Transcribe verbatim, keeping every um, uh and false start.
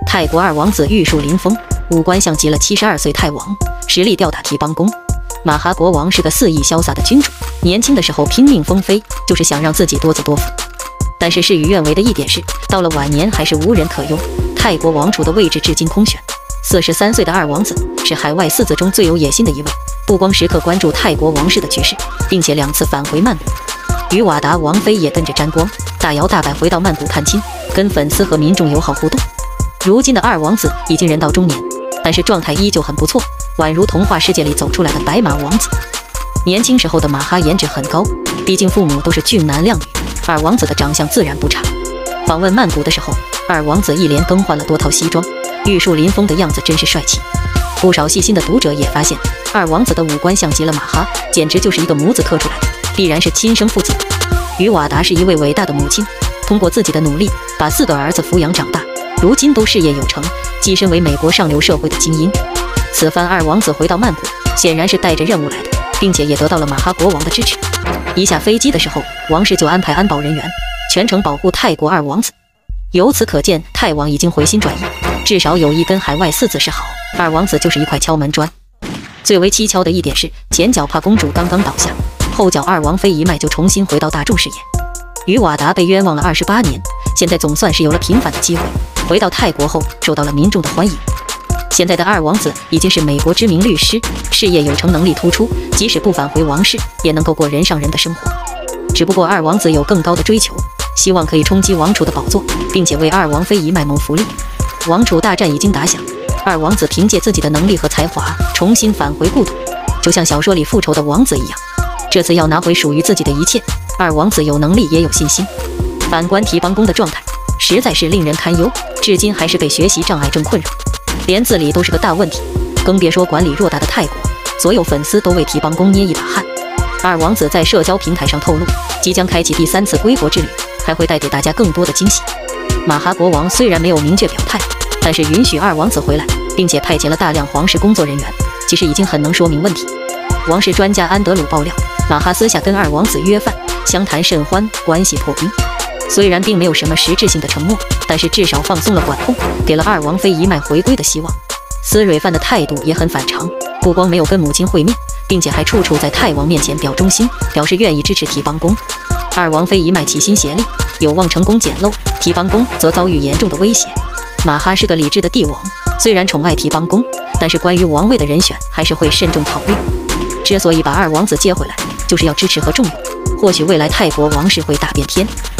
泰国二王子玉树临风，五官像极了七十二岁泰王，实力吊打提邦公。马哈国王是个肆意潇洒的君主，年轻的时候拼命疯飞，就是想让自己多子多福。但是事与愿违的一点是，到了晚年还是无人可用，泰国王储的位置至今空悬。四十三岁的二王子是海外四子中最有野心的一位，不光时刻关注泰国王室的局势，并且两次返回曼谷。与瓦达王妃也跟着沾光，大摇大摆回到曼谷探亲，跟粉丝和民众友好互动。如今的二王子已经人到中年，但是状态依旧很不错，宛如童话世界里走出来的白马王子。年轻时候的马哈颜值很高，毕竟父母都是俊男靓女，二王子的长相自然不差。访问曼谷的时候，二王子一连更换了多套西装，玉树临风的样子真是帅气。不少细心的读者也发现，二王子的五官像极了马哈，简直就是一个模子刻出来的，必然是亲生父子。于瓦达是一位伟大的母亲，通过自己的努力，把四个儿子抚养长大，如今都事业有成，跻身为美国上流社会的精英。此番二王子回到曼谷，显然是带着任务来的，并且也得到了马哈国王的支持。一下飞机的时候，王室就安排安保人员全程保护泰国二王子。由此可见，泰王已经回心转意，至少有意跟海外四子示好，二王子就是一块敲门砖。最为蹊跷的一点是，前脚帕公主刚刚倒下，后脚二王妃一脉就重新回到大众视野。于瓦达被冤枉了二十八年，现在总算是有了平反的机会，回到泰国后受到了民众的欢迎。现在的二王子已经是美国知名律师，事业有成，能力突出，即使不返回王室，也能够过人上人的生活。只不过二王子有更高的追求，希望可以冲击王储的宝座，并且为二王妃一脉谋福利。王储大战已经打响，二王子凭借自己的能力和才华重新返回故土，就像小说里复仇的王子一样。这次要拿回属于自己的一切，二王子有能力也有信心。反观提邦公的状态，实在是令人堪忧，至今还是被学习障碍症困扰，连字理都是个大问题，更别说管理偌大的泰国。所有粉丝都为提邦公捏一把汗。二王子在社交平台上透露，即将开启第三次归国之旅，还会带给大家更多的惊喜。马哈国王虽然没有明确表态，但是允许二王子回来，并且派遣了大量皇室工作人员，其实已经很能说明问题。王室专家安德鲁爆料，马哈私下跟二王子约饭，相谈甚欢，关系破冰。虽然并没有什么实质性的承诺，但是至少放松了管控，给了二王妃一脉回归的希望。私蕊饭的态度也很反常，不光没有跟母亲会面，并且还处处在泰王面前表忠心，表示愿意支持提邦公。二王妃一脉齐心协力，有望成功捡漏，提邦公则遭遇严重的威胁。马哈是个理智的帝王，虽然宠爱提邦公，但是关于王位的人选还是会慎重考虑。之所以把二王子接回来，就是要支持和重用，或许未来泰国王室会大变天。